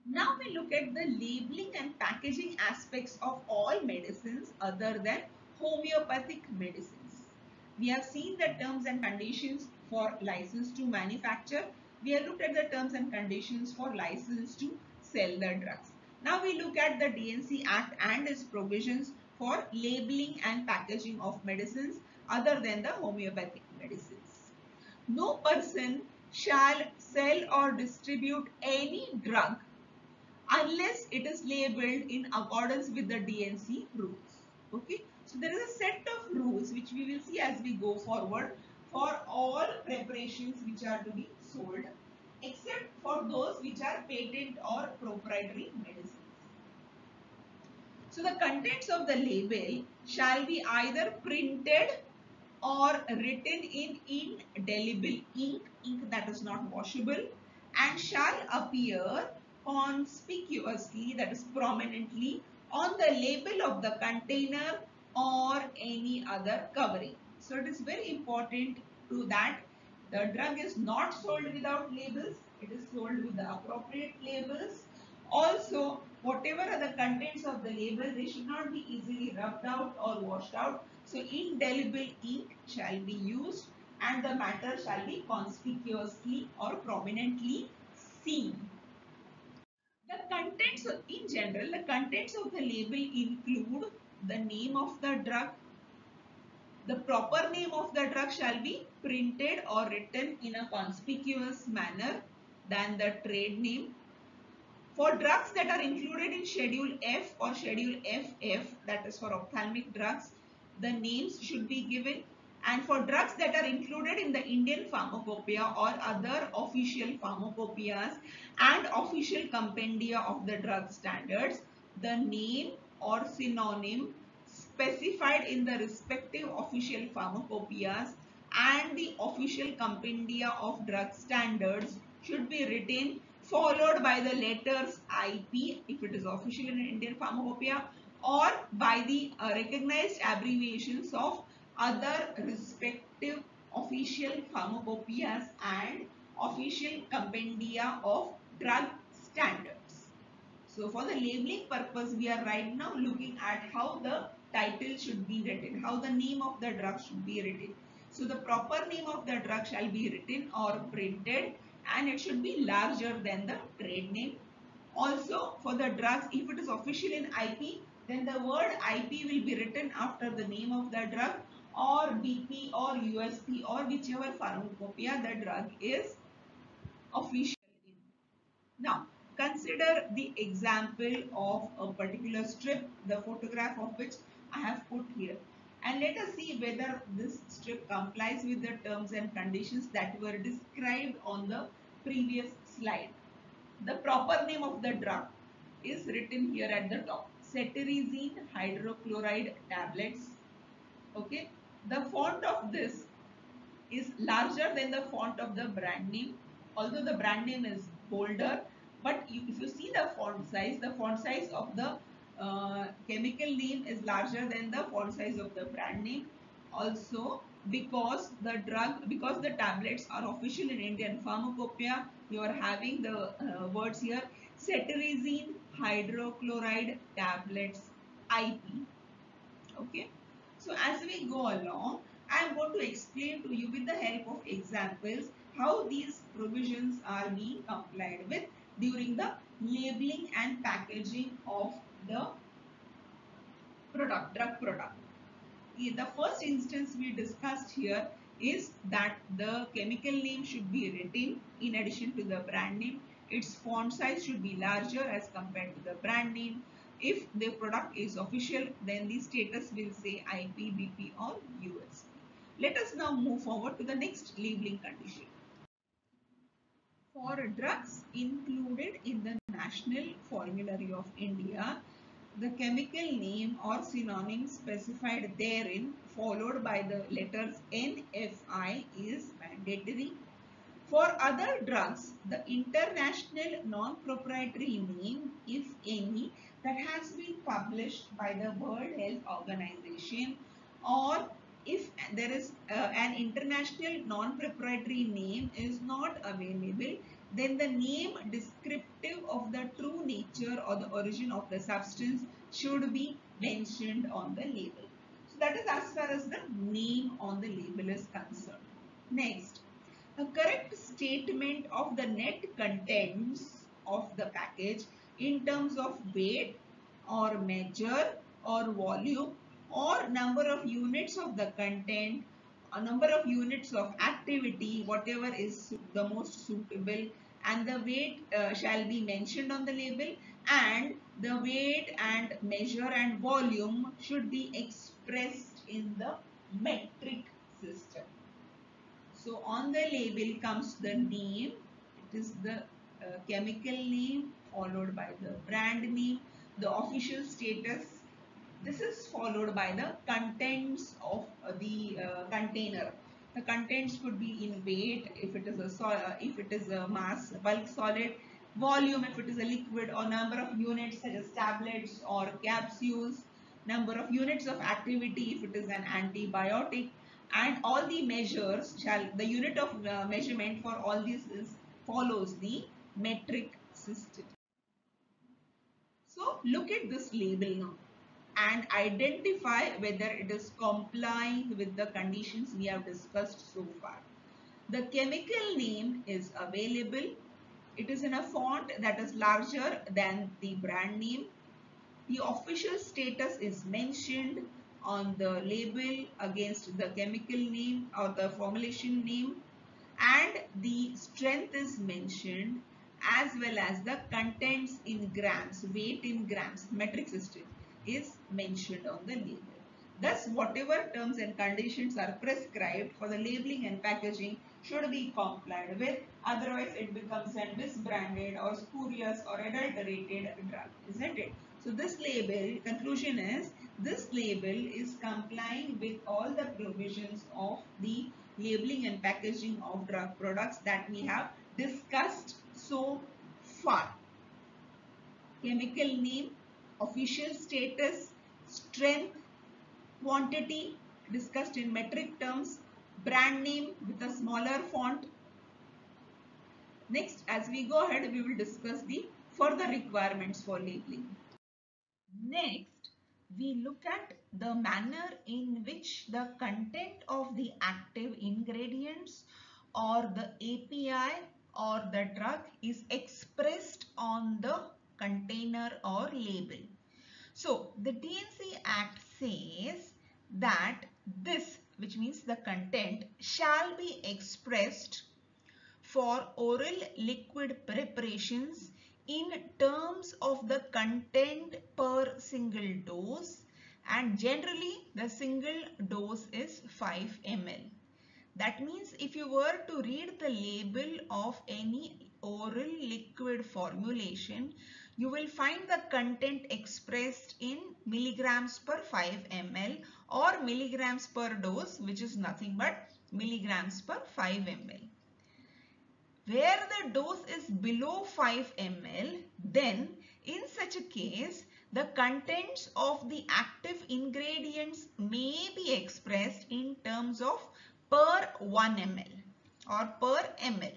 Now we look at the labeling and packaging aspects of all medicines other than homeopathic medicines. We have seen the terms and conditions for license to manufacture. We have looked at the terms and conditions for license to sell the drugs. Now we look at the DNC Act and its provisions for labeling and packaging of medicines other than the homeopathic medicines. No person shall sell or distribute any drug unless it is labeled in accordance with the DNC rules. Okay, so there is a set of rules which we will see as we go forward for all preparations which are to be sold, except for those which are patent or proprietary medicines. So the contents of the label shall be either printed or written in indelible ink that is not washable, and shall appear conspicuously, that is prominently, on the label of the container or any other covering. So it is very important to that the drug is not sold without labels, it is sold with the appropriate labels. Also, whatever are the contents of the label, they should not be easily rubbed out or washed out. So indelible ink shall be used and the matter shall be conspicuously or prominently seen. The contents in general, the contents of the label include the name of the drug. The proper name of the drug shall be printed or written in a conspicuous manner than the trade name. For drugs that are included in Schedule F or Schedule FF, that is for ophthalmic drugs, the names should be given. And for drugs that are included in the Indian Pharmacopoeia or other official pharmacopoeias and official compendia of the drug standards, the name or synonym specified in the respective official pharmacopoeias and the official compendia of drug standards should be written, followed by the letters IP if it is official in Indian Pharmacopoeia, or by the recognized abbreviations of other respective official pharmacopoeias and official compendia of drug standards. So for the labeling purpose, we are right now looking at how the title should be written, how the name of the drug should be written. So the proper name of the drug shall be written or printed, and it should be larger than the trade name. Also for the drugs, if it is official in IP, then the word IP will be written after the name of the drug, or BP or USP or whichever pharmacopoeia the drug is official in. Now, consider the example of a particular strip, the photograph of which I have put here. And let us see whether this strip complies with the terms and conditions that were described on the previous slide. The proper name of the drug is written here at the top. Cetirizine hydrochloride tablets. Okay. The font of this is larger than the font of the brand name, although the brand name is bolder. But if you see the font size of the chemical name is larger than the font size of the brand name. Also, because the tablets are official in Indian Pharmacopoeia, you are having the words here: cetirizine hydrochloride tablets IP. Okay, so as we go along, I am going to explain to you with the help of examples how these provisions are being complied with during the labeling and packaging of the drug product. The first instance we discussed here is that the chemical name should be written in addition to the brand name. Its font size should be larger as compared to the brand name. If the product is official, then the status will say IP, BP or USP. Let us now move forward to the next labeling condition. For drugs included in the National Formulary of India, the chemical name or synonym specified therein followed by the letters NFI is mandatory. For other drugs, the international non-proprietary name, if any, that has been published by the World Health Organization, or if there is an international non-proprietary name is not available, then the name descriptive of the true or the origin of the substance should be mentioned on the label. So that is as far as the name on the label is concerned. Next, a correct statement of the net contents of the package in terms of weight or measure or volume or number of units of the content, a number of units of activity, whatever is the most suitable, and the weight shall be mentioned on the label, and the weight and measure and volume should be expressed in the metric system. So on the label comes the name. It is the chemical name followed by the brand name, the official status. This is followed by the contents of the container. The contents could be in weight if it is a mass bulk solid, volume if it is a liquid, or number of units such as tablets or capsules, number of units of activity if it is an antibiotic, and all the measures the unit of measurement for all these follows the metric system. So look at this label now and identify whether it is complying with the conditions we have discussed so far. The chemical name is available. It is in a font that is larger than the brand name. The official status is mentioned on the label against the chemical name or the formulation name, and the strength is mentioned as well as the contents in grams, weight in grams, metric system is mentioned on the label. Thus, whatever terms and conditions are prescribed for the labeling and packaging should be complied with, otherwise it becomes a misbranded or spurious or adulterated drug, isn't it? So this label, conclusion is, this label is complying with all the provisions of the labeling and packaging of drug products that we have discussed so far. Chemical name, official status, strength, quantity discussed in metric terms, brand name with a smaller font. Next, as we go ahead, we will discuss the further requirements for labeling. Next, we look at the manner in which the content of the active ingredients or the API or the drug is expressed on the container or label. So, the DNC Act says that this, which means the content, shall be expressed for oral liquid preparations in terms of the content per single dose, and generally the single dose is 5 ml. That means if you were to read the label of any oral liquid formulation, you will find the content expressed in milligrams per 5 ml or milligrams per dose, which is nothing but milligrams per 5 ml. Where the dose is below 5 ml, then in such a case, the contents of the active ingredients may be expressed in terms of per 1 ml or per ml.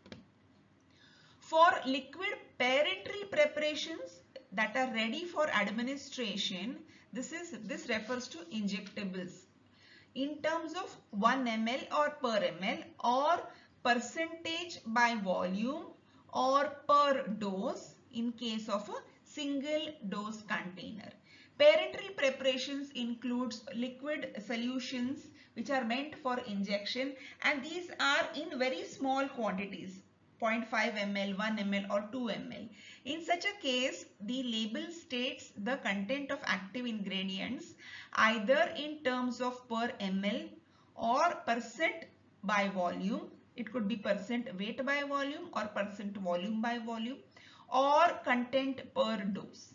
For liquid parenteral preparations that are ready for administration, this refers to injectables in terms of 1 ml or per ml or percentage by volume or per dose in case of a single dose container. Parenteral preparations includes liquid solutions which are meant for injection, and these are in very small quantities, 0.5 ml, 1 ml or 2 ml. In such a case, the label states the content of active ingredients either in terms of per ml or percent by volume. It could be percent weight by volume or percent volume by volume or content per dose.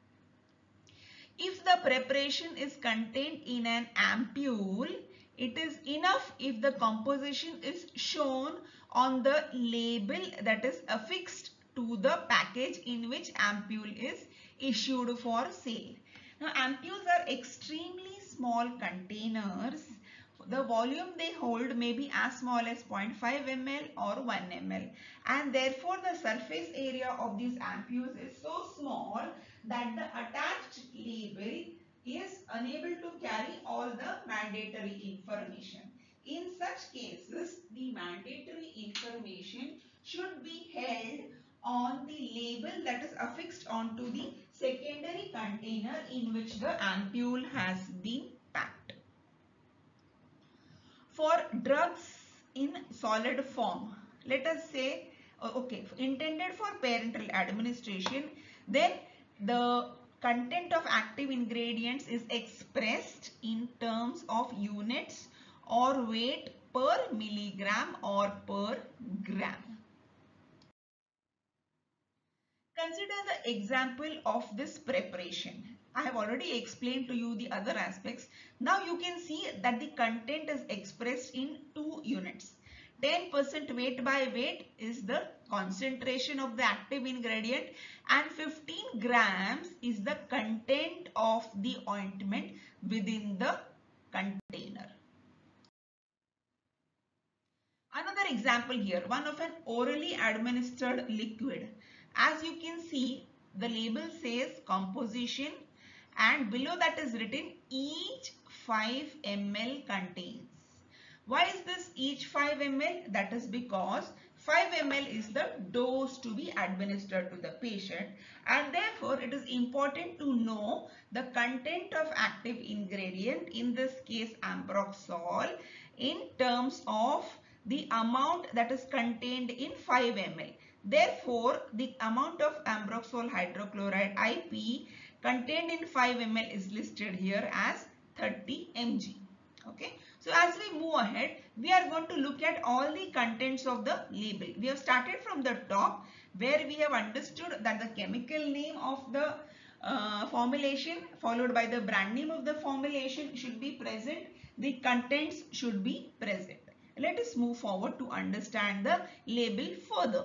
If the preparation is contained in an ampule, it is enough if the composition is shown on the label that is affixed to the package in which ampule is issued for sale. Now, ampules are extremely small containers The volume they hold may be as small as 0.5 ml or 1 ml, and therefore the surface area of these ampules is so small that the attached label is unable to carry all the mandatory information. In such cases, the mandatory information should be held on the label that is affixed onto the secondary container in which the ampule has been packed. For drugs in solid form, let us say, okay, intended for parenteral administration, then the content of active ingredients is expressed in terms of units or weight per milligram or per gram. Consider the example of this preparation. I have already explained to you the other aspects. Now you can see that the content is expressed in 2 units. 10% weight by weight is the concentration of the active ingredient, and 15 grams is the content of the ointment within the container. Another example here, one of an orally administered liquid. As you can see, the label says composition, and below that is written each 5 ml contains. Why is this each 5 ml? That is because 5 ml is the dose to be administered to the patient, and therefore it is important to know the content of active ingredient, in this case ambroxol, in terms of the amount that is contained in 5 ml. Therefore, the amount of ambroxol hydrochloride IP contained in 5 ml is listed here as 30 mg. Okay. So as we move ahead, we are going to look at all the contents of the label. We have started from the top, where we have understood that the chemical name of the formulation followed by the brand name of the formulation should be present. The contents should be present. Let us move forward to understand the label further.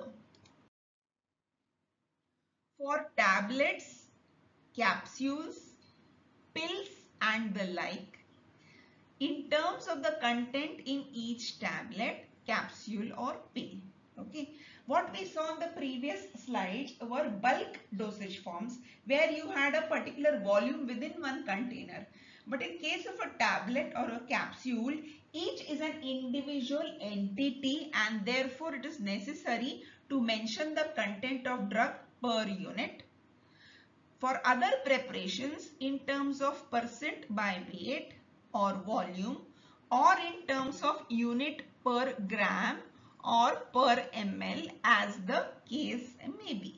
For tablets, capsules, pills and the like, in terms of the content in each tablet, capsule or pill. Okay. What we saw in the previous slides were bulk dosage forms, where you had a particular volume within one container. But in case of a tablet or a capsule, each is an individual entity, and therefore it is necessary to mention the content of drug per unit. For other preparations, in terms of percent by weight or volume, or in terms of unit per gram or per ml, as the case may be.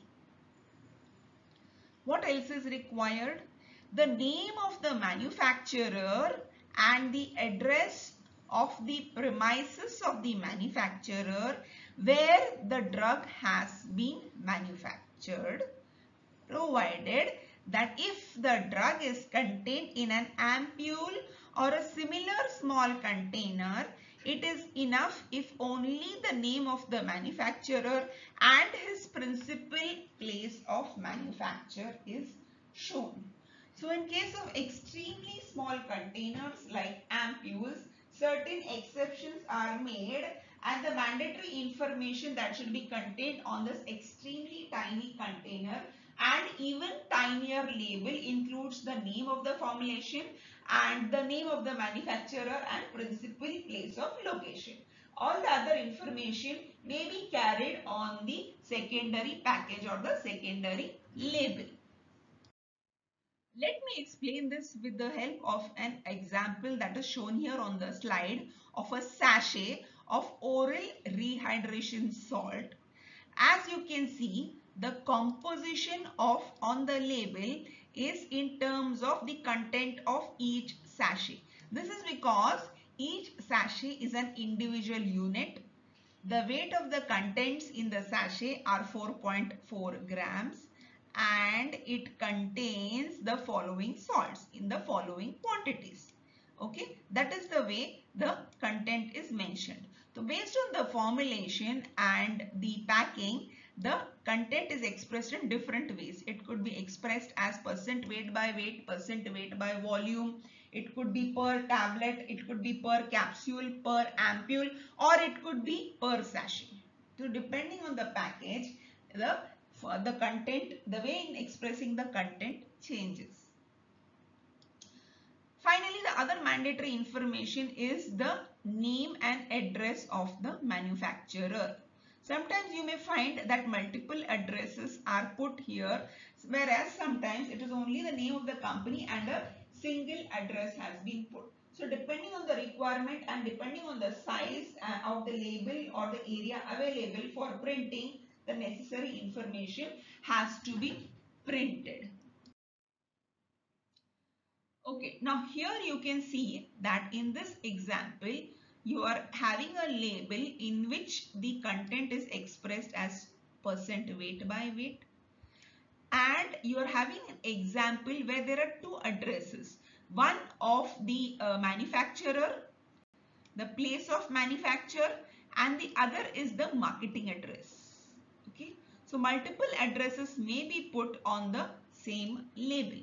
What else is required? The name of the manufacturer and the address of the premises of the manufacturer where the drug has been manufactured, provided that if the drug is contained in an ampule or a similar small container, it is enough if only the name of the manufacturer and his principal place of manufacture is shown. So in case of extremely small containers like ampules, certain exceptions are made, and the mandatory information that should be contained on this extremely tiny container and even tinier label includes the name of the formulation and the name of the manufacturer and principal place of location. All the other information may be carried on the secondary package or the secondary label. Let me explain this with the help of an example that is shown here on the slide of a sachet of oral rehydration salt. As you can see, the composition of on the label is in terms of the content of each sachet. This is because each sachet is an individual unit. The weight of the contents in the sachet are 4.4 grams and it contains the following salts in the following quantities. Okay, that is the way the content is mentioned. So based on the formulation and the packing, the content is expressed in different ways. It could be expressed as percent weight by weight, percent weight by volume. It could be per tablet, it could be per capsule, per ampule, or it could be per sachet. So depending on the package, the content, the way in expressing the content changes. Finally, the other mandatory information is the name and address of the manufacturer. Sometimes you may find that multiple addresses are put here, whereas sometimes it is only the name of the company and a single address has been put. So depending on the requirement and depending on the size of the label or the area available for printing, the necessary information has to be printed. Okay, now here you can see that in this example, you are having a label in which the content is expressed as percent weight by weight, and you are having an example where there are two addresses. One of the manufacturer, the place of manufacture, and the other is the marketing address. Okay, so multiple addresses may be put on the same label.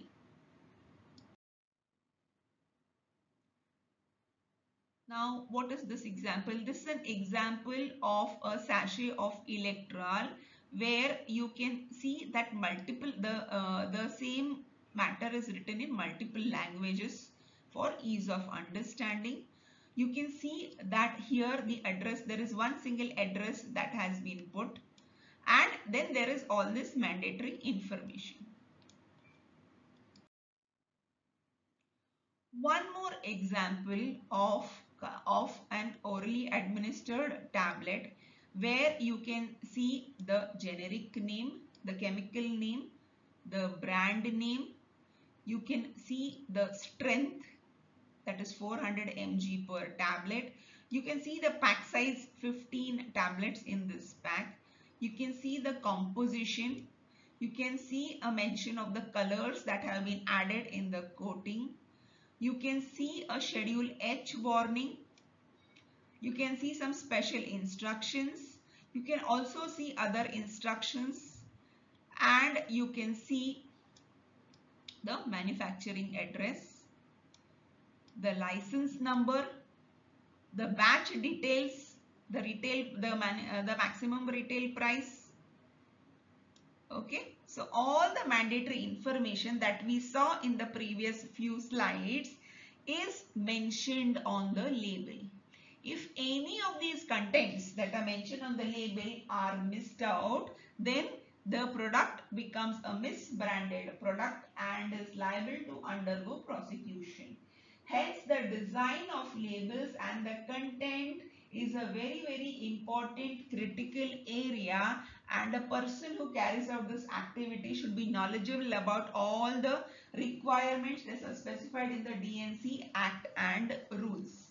Now, what is this example? This is an example of a sachet of Electrol where you can see that the same matter is written in multiple languages for ease of understanding. You can see that here the address, there is one single address that has been put, and then there is all this mandatory information. One more example of an orally administered tablet where you can see the generic name, the chemical name, the brand name. You can see the strength, that is 400 mg per tablet. You can see the pack size, 15 tablets in this pack. You can see the composition. You can see a mention of the colors that have been added in the coating. You can see a schedule H warning. You can see some special instructions. You can also see other instructions, and you can see the manufacturing address, the license number, the batch details, the maximum retail price. Okay, so all the mandatory information that we saw in the previous few slides is mentioned on the label. If any of these contents that are mentioned on the label are missed out, then the product becomes a misbranded product and is liable to undergo prosecution. Hence, the design of labels and the content is a very important critical area, and a person who carries out this activity should be knowledgeable about all the requirements that are specified in the DNC Act and rules.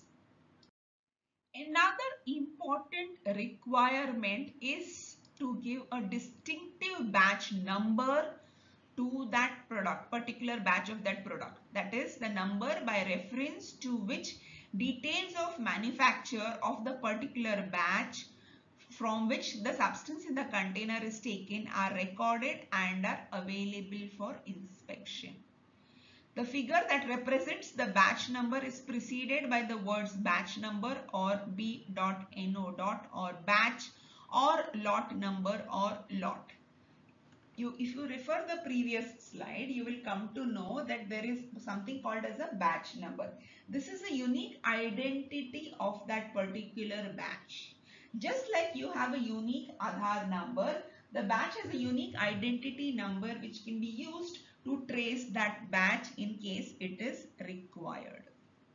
Another important requirement is to give a distinctive batch number to that product, particular batch of that product. That is the number by reference to which details of manufacture of the particular batch from which the substance in the container is taken are recorded and are available for inspection. The figure that represents the batch number is preceded by the words batch number or B.NO. or batch or lot number or lot. If you refer the previous slide, you will come to know that there is something called as a batch number. This is a unique identity of that particular batch. Just like you have a unique Aadhaar number, the batch has a unique identity number which can be used to trace that batch in case it is required.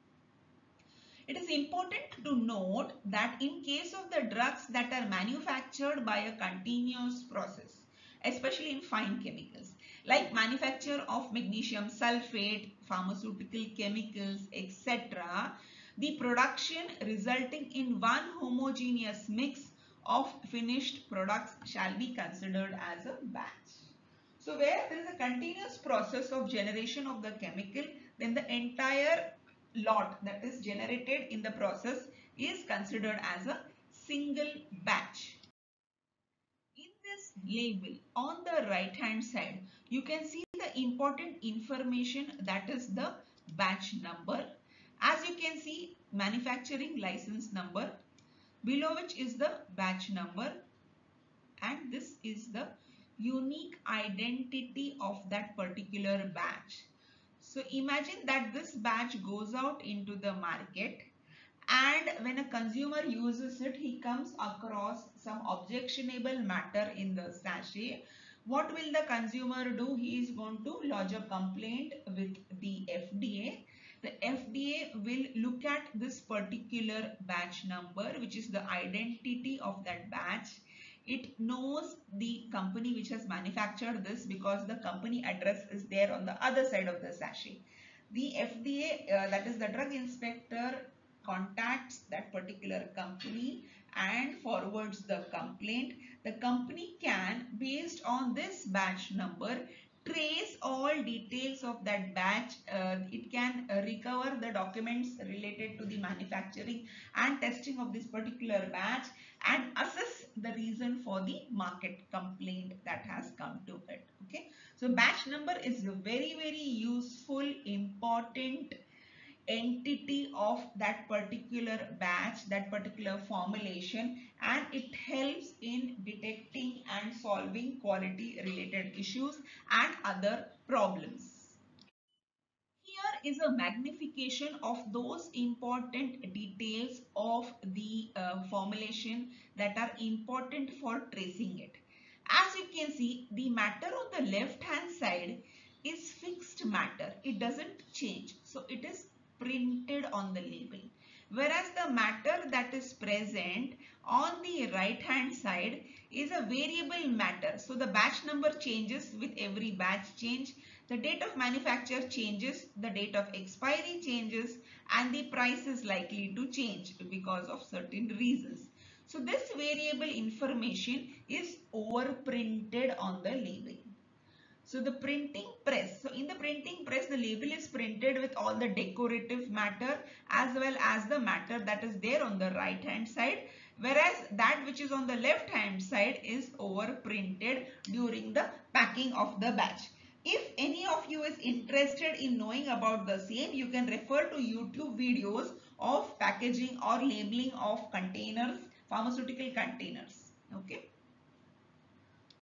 It is important to note that in case of the drugs that are manufactured by a continuous process, especially in fine chemicals, like manufacture of magnesium sulfate, pharmaceutical chemicals, etc., the production resulting in one homogeneous mix of finished products shall be considered as a batch. So where there is a continuous process of generation of the chemical, then the entire lot that is generated in the process is considered as a single batch. In this label on the right hand side, you can see the important information, that is the batch number. As you can see, manufacturing license number, below which is the batch number, and this is the unique identity of that particular batch. So imagine that this batch goes out into the market, and when a consumer uses it, he comes across some objectionable matter in the sachet. What will the consumer do? He is going to lodge a complaint with the FDA. The FDA will look at this particular batch number, which is the identity of that batch. It knows the company which has manufactured this because the company address is there on the other side of the sachet. The FDA, that is the drug inspector, contacts that particular company and forwards the complaint. The company can, based on this batch number, trace all details of that batch. It can recover the documents related to the manufacturing and testing of this particular batch and assess the reason for the market complaint that has come to it. Okay, so batch number is a very useful, important entity of that particular batch, that particular formulation, and it helps in detecting and solving quality related issues and other problems. Here is a magnification of those important details of the formulation that are important for tracing it. As you can see, the matter on the left hand side is fixed matter. It doesn't change. So it is printed on the label. Whereas the matter that is present on the right hand side is a variable matter. So the batch number changes with every batch change. The date of manufacture changes, the date of expiry changes, and the price is likely to change because of certain reasons. So this variable information is overprinted on the label. So the printing press. So in the printing press, the label is printed with all the decorative matter as well as the matter that is there on the right hand side. Whereas that which is on the left hand side is overprinted during the packing of the batch. If any of you is interested in knowing about the same, you can refer to YouTube videos of packaging or labeling of containers, pharmaceutical containers. Okay.